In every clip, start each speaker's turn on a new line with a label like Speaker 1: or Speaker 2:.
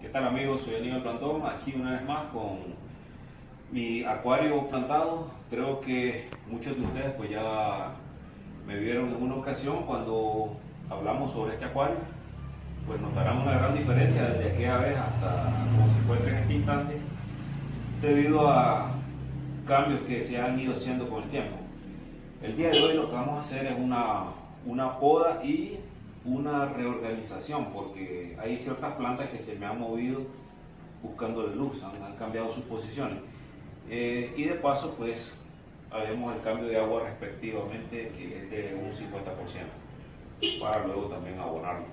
Speaker 1: ¿Qué tal amigos? Soy Aníbal Plantón, aquí una vez más con mi acuario plantado. Creo que muchos de ustedes pues ya me vieron en una ocasión cuando hablamos sobre este acuario. Pues notarán una gran diferencia desde aquella vez hasta como se encuentra en este instante, debido a cambios que se han ido haciendo con el tiempo. El día de hoy lo que vamos a hacer es una poda y una reorganización, porque hay ciertas plantas que se me han movido buscando la luz, han cambiado sus posiciones, y de paso pues haremos el cambio de agua respectivamente, que es de un 50%, para luego también abonarlo.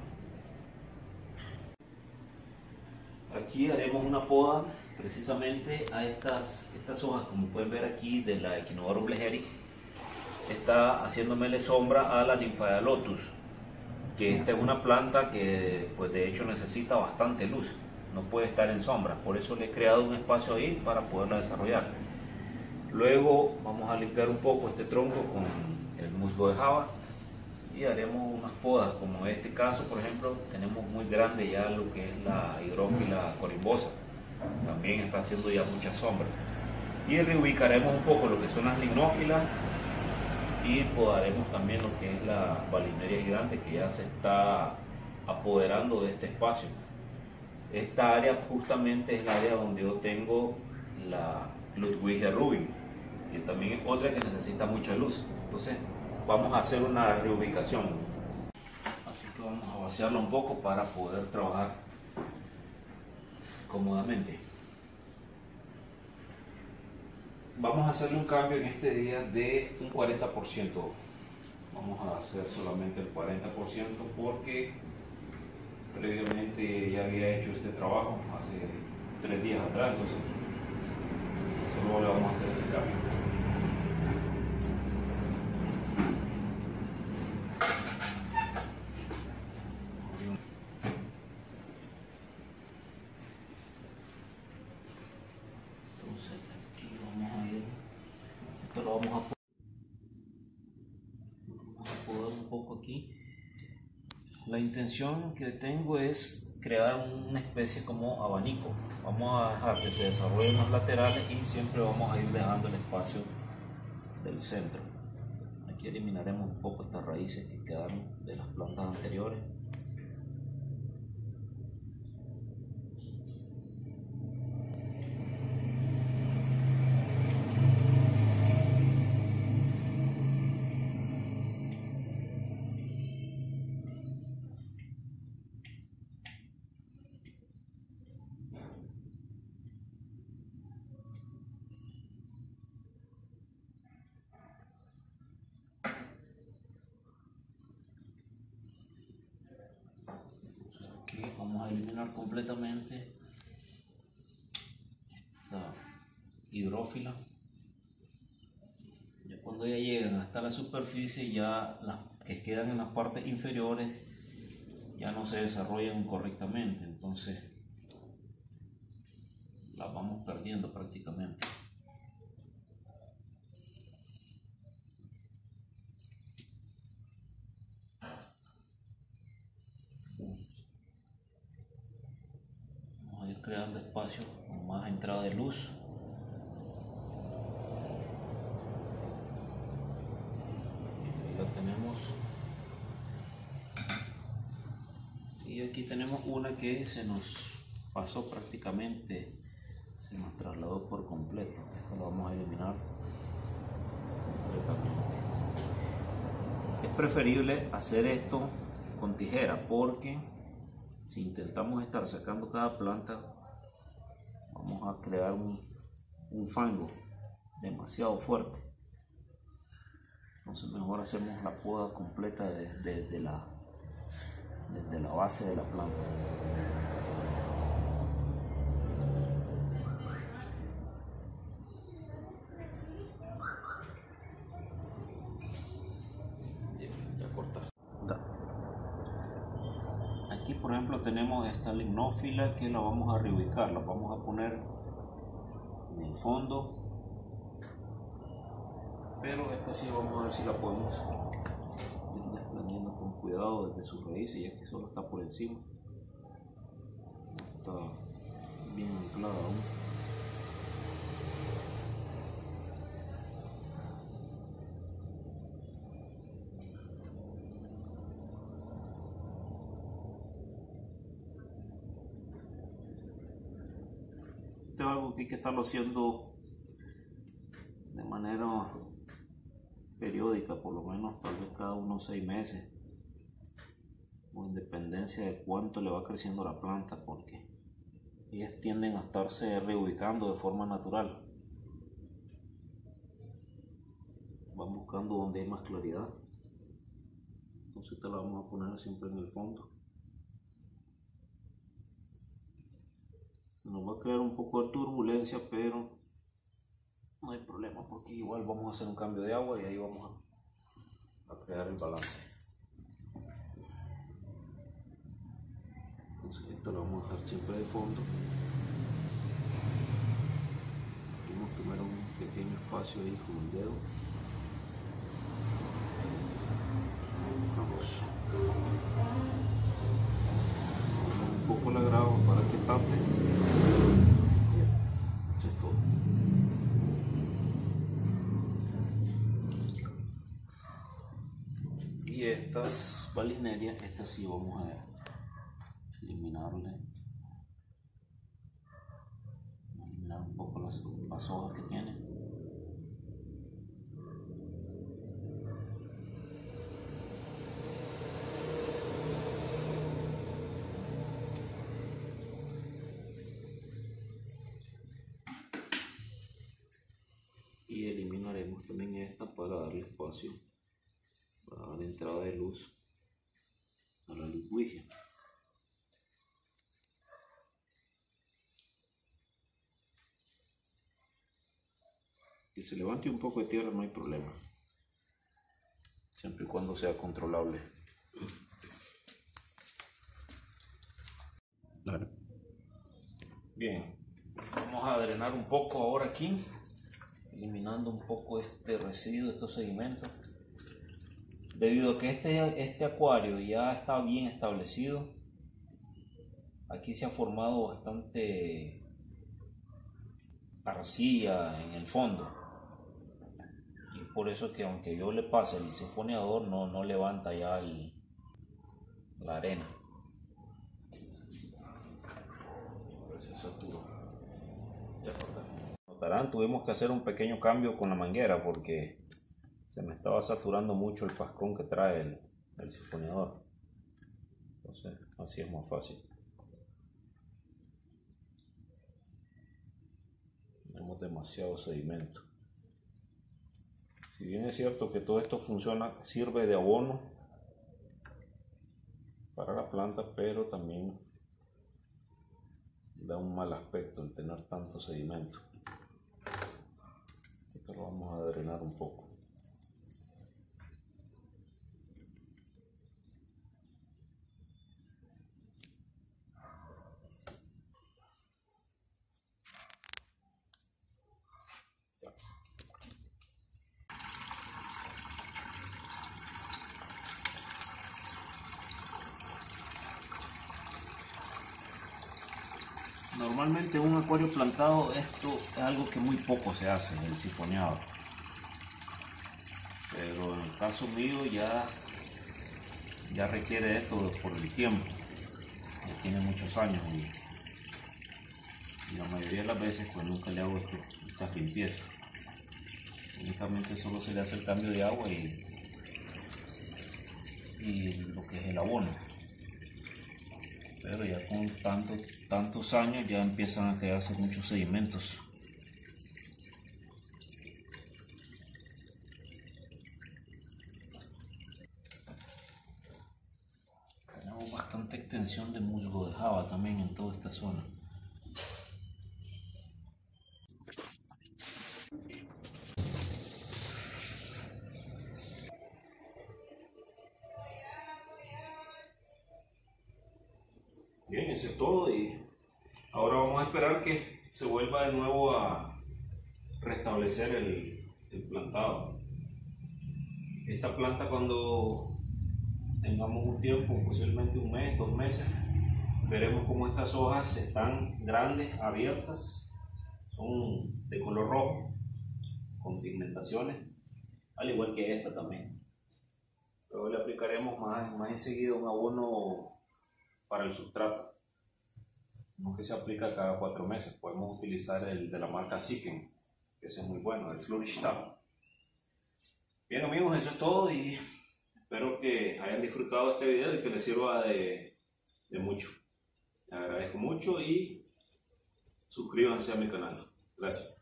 Speaker 1: Aquí haremos una poda precisamente a estas hojas, como pueden ver aquí, de la Echinodorum bleheri. Está haciéndomele sombra a la Nymphea lotus, que esta es una planta que pues de hecho necesita bastante luz, no puede estar en sombra, por eso le he creado un espacio ahí para poderla desarrollar. Luego vamos a limpiar un poco este tronco con el musgo de java y haremos unas podas, como en este caso por ejemplo tenemos muy grande ya lo que es la hidrófila corimbosa, también está haciendo ya mucha sombra, y reubicaremos un poco lo que son las lignófilas y podaremos también lo que es la Valineria gigante, que ya se está apoderando de este espacio. Esta área justamente es la área donde yo tengo la Ludwigia rubin, que también es otra que necesita mucha luz. Entonces vamos a hacer una reubicación, así que vamos a vaciarla un poco para poder trabajar cómodamente. Vamos a hacerle un cambio en este día de un 40%. Vamos a hacer solamente el 40% porque previamente ya había hecho este trabajo hace 3 días atrás, entonces solo le vamos a hacer ese cambio. Lo vamos a podar un poco aquí. La intención que tengo es crear una especie como abanico. Vamos a dejar que se desarrollen los laterales y siempre vamos a ir dejando el espacio del centro. Aquí eliminaremos un poco estas raíces que quedaron de las plantas anteriores. Vamos a eliminar completamente esta hidrófila. Ya cuando ya llegan hasta la superficie, ya las que quedan en las partes inferiores ya no se desarrollan correctamente, entonces las vamos perdiendo prácticamente. Creando espacio con más entrada de luz. Lo tenemos, y aquí tenemos una que se nos pasó prácticamente, se nos trasladó por completo. Esto lo vamos a eliminar completamente. Es preferible hacer esto con tijera, porque si intentamos estar sacando cada planta, vamos a crear un fango demasiado fuerte. Entonces mejor hacemos la poda completa desde la base de la planta. Ya corta. Aquí por ejemplo tenemos esta lignófila que la vamos a reubicar, la vamos a poner en el fondo, pero esta sí vamos a ver si la podemos ir desprendiendo con cuidado desde sus raíces, ya que solo está por encima. Está templada aún. Esto es algo que hay que estarlo haciendo de manera periódica, por lo menos tal vez cada unos 6 meses, con independencia de cuánto le va creciendo la planta, porque ellas tienden a estarse reubicando de forma natural. Van buscando donde hay más claridad. Entonces esta la vamos a poner siempre en el fondo. Nos va a crear un poco de turbulencia, pero no hay problema porque igual vamos a hacer un cambio de agua y ahí vamos a crear el balance. Entonces esto lo vamos a dejar siempre de fondo. Vamos a tomar un pequeño espacio ahí con el dedo. Vamos un poco la grava para que tape. Eso es todo. Y estas balinerias, estas sí vamos a eliminarle, eliminar un poco las hojas que tiene. Y eliminaremos también esta para darle espacio, para dar entrada de luz a la liturgia. Que se levante un poco de tierra no hay problema, siempre y cuando sea controlable. Claro. Bien, vamos a drenar un poco ahora aquí, eliminando un poco este residuo, estos sedimentos. Debido a que este acuario ya está bien establecido, aquí se ha formado bastante arcilla en el fondo. Y por eso que aunque yo le pase el sifoneador, no levanta ya la arena. Se saturó. Ya está. Notarán, tuvimos que hacer un pequeño cambio con la manguera porque se me estaba saturando mucho el pascón que trae el sifoneador. Entonces así es más fácil. Tenemos demasiado sedimento. Si bien es cierto que todo esto funciona, sirve de abono para la planta, pero también da un mal aspecto el tener tanto sedimento. Esto lo vamos a drenar un poco. Normalmente en un acuario plantado esto es algo que muy poco se hace, el sifoneado. Pero en el caso mío ya requiere esto por el tiempo. Ya tiene muchos años y la mayoría de las veces pues nunca le hago estas limpiezas. Únicamente solo se le hace el cambio de agua y lo que es el abono. Pero ya con tantos años ya empiezan a quedarse muchos sedimentos. Tenemos bastante extensión de musgo de java también en toda esta zona. Bien, eso es todo y ahora vamos a esperar que se vuelva de nuevo a restablecer el plantado. Esta planta cuando tengamos un tiempo, posiblemente un mes, 2 meses, veremos cómo estas hojas están grandes, abiertas, son de color rojo, con pigmentaciones, al igual que esta también. Luego le aplicaremos más enseguida un abono para el sustrato, no que se aplica cada 4 meses. Podemos utilizar el de la marca Siken, que ese es muy bueno, el Flourish Tab. Bien amigos, eso es todo y espero que hayan disfrutado este video y que les sirva de mucho. Les agradezco mucho y suscríbanse a mi canal. Gracias.